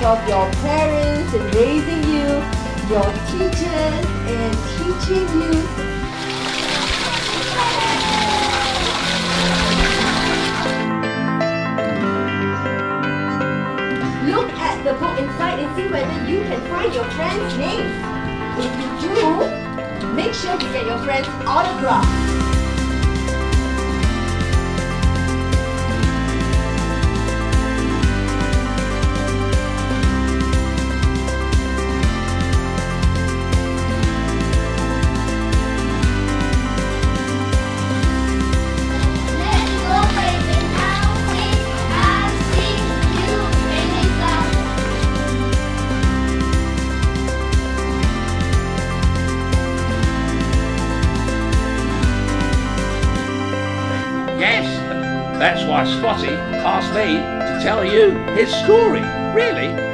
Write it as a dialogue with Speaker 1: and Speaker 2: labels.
Speaker 1: of your parents in raising you, your teachers in teaching you. Look at the book inside and see whether you can find your friend's name. If you do, make sure you get your friend's autograph.
Speaker 2: Yes, that's why Spotty asked me to tell you his story. Really?